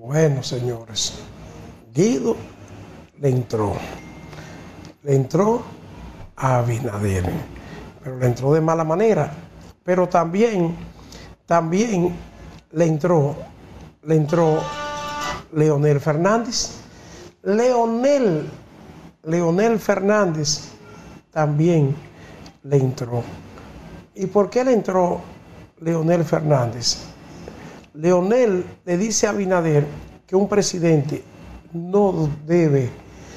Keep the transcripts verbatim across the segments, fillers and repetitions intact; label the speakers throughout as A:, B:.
A: Bueno, señores, Guido le entró, le entró a Abinader, pero le entró de mala manera, pero también, también le entró, le entró Leonel Fernández, Leonel, Leonel Fernández también le entró. ¿Y por qué le entró Leonel Fernández? Leonel le dice a Abinader que un presidente no debe,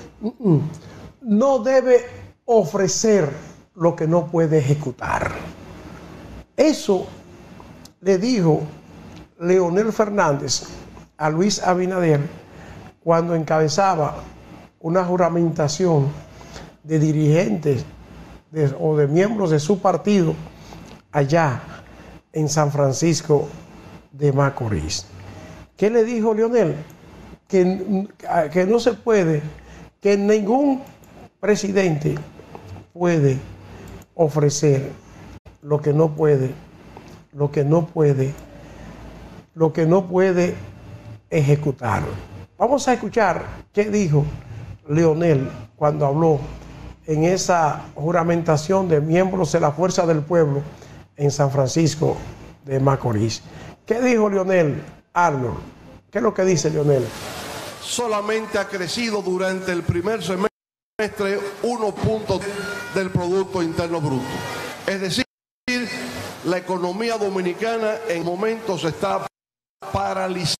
A: no debe ofrecer lo que no puede ejecutar. Eso le dijo Leonel Fernández a Luis Abinader cuando encabezaba una juramentación de dirigentes de, o de miembros de su partido allá en San Francisco de Macorís. ¿Qué le dijo Leonel? Que, que no se puede, que ningún presidente puede ofrecer lo que no puede, lo que no puede, lo que no puede ejecutar. Vamos a escuchar qué dijo Leonel cuando habló en esa juramentación de miembros de la Fuerza del Pueblo en San Francisco de Macorís. ¿Qué dijo Leonel? Arnold, ¿qué es lo que dice Leonel?
B: Solamente ha crecido durante el primer semestre uno punto del Producto Interno Bruto. Es decir, la economía dominicana en momentos está paralizada.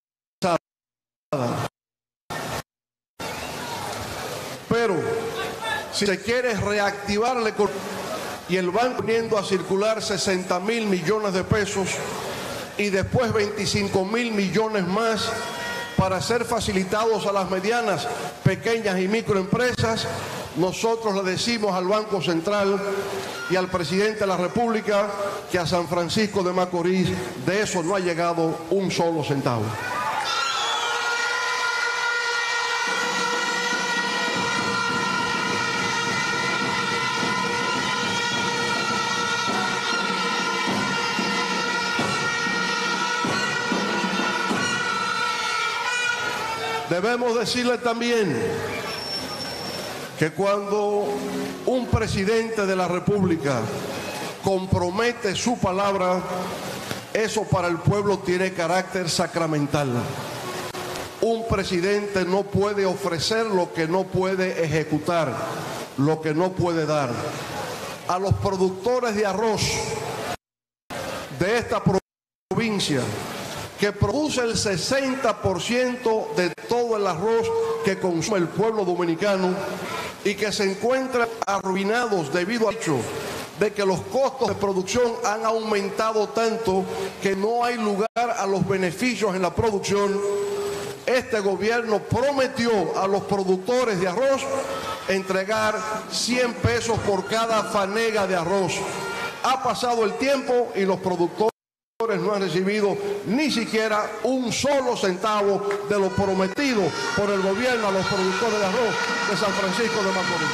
B: Pero si se quiere reactivar la economía y el banco poniendo a circular sesenta mil millones de pesos y después veinticinco mil millones más para ser facilitados a las medianas, pequeñas y microempresas, nosotros le decimos al Banco Central y al presidente de la República que a San Francisco de Macorís de eso no ha llegado un solo centavo. Debemos decirle también que cuando un presidente de la República compromete su palabra, eso para el pueblo tiene carácter sacramental. Un presidente no puede ofrecer lo que no puede ejecutar, lo que no puede dar. A los productores de arroz de esta provincia, que produce el sesenta por ciento de todo el arroz que consume el pueblo dominicano y que se encuentran arruinados debido al hecho de que los costos de producción han aumentado tanto que no hay lugar a los beneficios en la producción. Este gobierno prometió a los productores de arroz entregar cien pesos por cada fanega de arroz. Ha pasado el tiempo y los productores no han recibido ni siquiera un solo centavo de lo prometido por el gobierno a los productores de arroz de San Francisco de Macorís.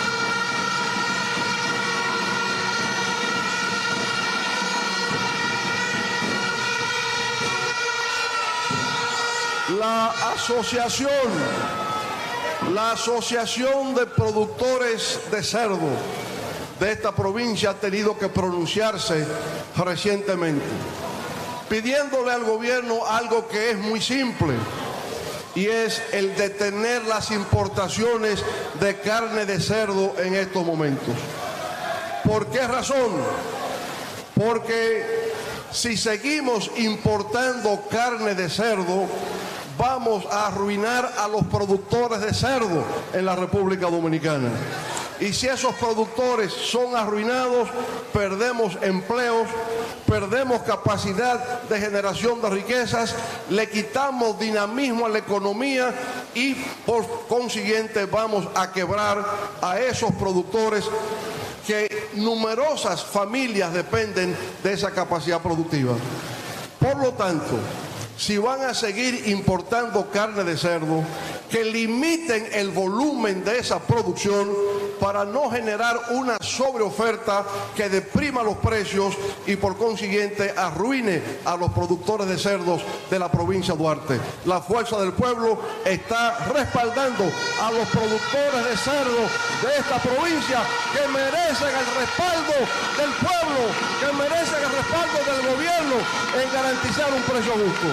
B: La asociación, la asociación de productores de cerdo de esta provincia ha tenido que pronunciarse recientemente, pidiéndole al gobierno algo que es muy simple, y es el detener las importaciones de carne de cerdo en estos momentos. ¿Por qué razón? Porque si seguimos importando carne de cerdo, vamos a arruinar a los productores de cerdo en la República Dominicana. Y si esos productores son arruinados, perdemos empleos, perdemos capacidad de generación de riquezas, le quitamos dinamismo a la economía y por consiguiente vamos a quebrar a esos productores que numerosas familias dependen de esa capacidad productiva. Por lo tanto, si van a seguir importando carne de cerdo, que limiten el volumen de esa producción para no generar una sobreoferta que deprima los precios y por consiguiente arruine a los productores de cerdos de la provincia de Duarte. La Fuerza del Pueblo está respaldando a los productores de cerdos de esta provincia que merecen el respaldo del pueblo, que merecen el respaldo del gobierno en garantizar un precio justo.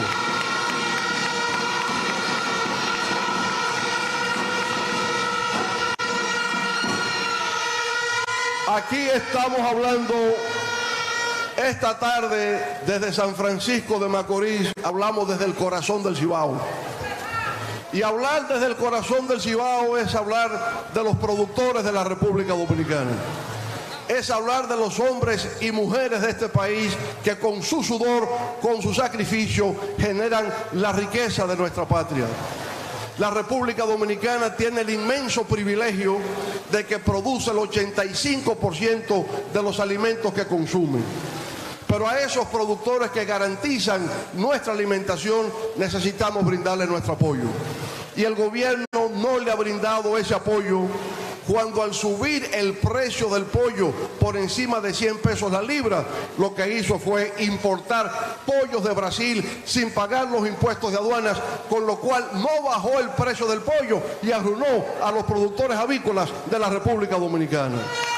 B: Aquí estamos hablando esta tarde desde San Francisco de Macorís, hablamos desde el corazón del Cibao. Y hablar desde el corazón del Cibao es hablar de los productores de la República Dominicana. Es hablar de los hombres y mujeres de este país que con su sudor, con su sacrificio, generan la riqueza de nuestra patria. La República Dominicana tiene el inmenso privilegio de que produce el ochenta y cinco por ciento de los alimentos que consume. Pero a esos productores que garantizan nuestra alimentación necesitamos brindarles nuestro apoyo. Y el gobierno no le ha brindado ese apoyo cuando al subir el precio del pollo por encima de cien pesos la libra, lo que hizo fue importar pollos de Brasil sin pagar los impuestos de aduanas, con lo cual no bajó el precio del pollo y arruinó a los productores avícolas de la República Dominicana.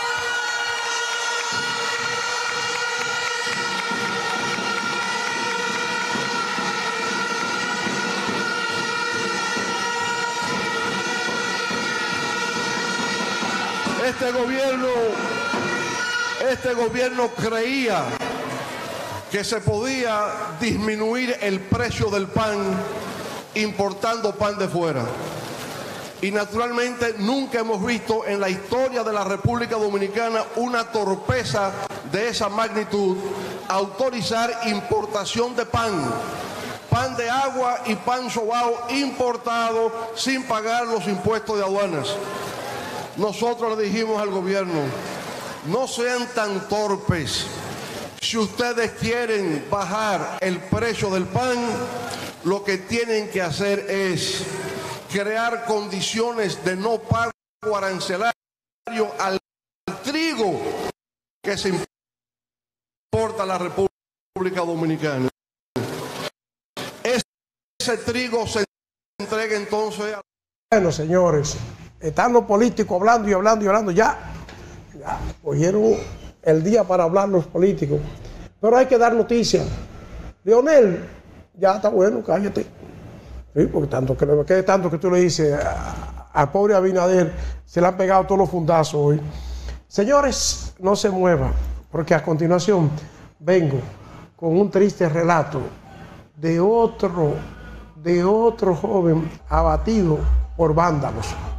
B: Este gobierno, este gobierno creía que se podía disminuir el precio del pan importando pan de fuera. Y naturalmente nunca hemos visto en la historia de la República Dominicana una torpeza de esa magnitud, autorizar importación de pan, pan de agua y pan sobao importado sin pagar los impuestos de aduanas. Nosotros le dijimos al gobierno, no sean tan torpes. Si ustedes quieren bajar el precio del pan, lo que tienen que hacer es crear condiciones de no pago arancelario al trigo que se importa a la República Dominicana. Ese trigo se entrega entonces a...
A: Bueno, señores, están los políticos hablando y hablando y hablando. Ya, ya cogieron el día para hablar los políticos. Pero hay que dar noticias. Leonel, ya está bueno, cállate. Sí, porque tanto que, que tanto que tú le dices al pobre Abinader, se le han pegado todos los fundazos hoy. Señores, no se muevan, porque a continuación vengo con un triste relato de otro, de otro joven abatido por vándalos.